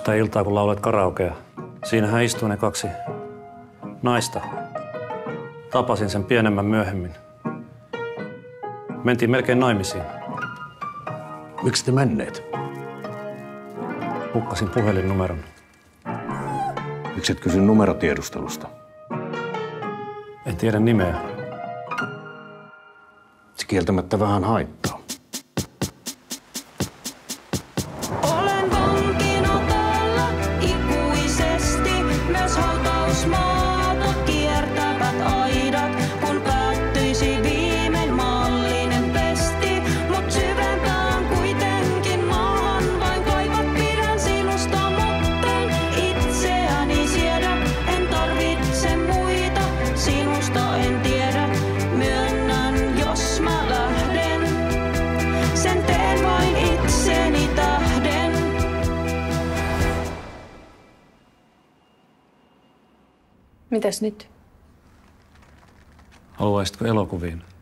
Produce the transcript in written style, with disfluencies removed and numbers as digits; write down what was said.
sitä iltaa, kun laulet karaokea. Siinähän istuu ne kaksi naista. Tapasin sen pienemmän myöhemmin. Mentiin melkein naimisiin. Miksi te menneet? Hukkasin puhelinnumeron. Miksi et kysy numerotiedustelusta? En tiedä nimeä. Se kieltämättä vähän haittaa. Olen vankina täällä ikuisesti, myös hautausmaata kiertävät aidat, kun päättyisi viimein maallinen pesti. Mut syvempään kuitenkin maahan vain kaivat, pidän sinusta, mutten itseäni siedä. En tarvitse muita, sinusta en tiedä, myönnän jos mä lähden. Sen teen vain itseni tähden. Mitäs nyt? Haluaisitko elokuviin?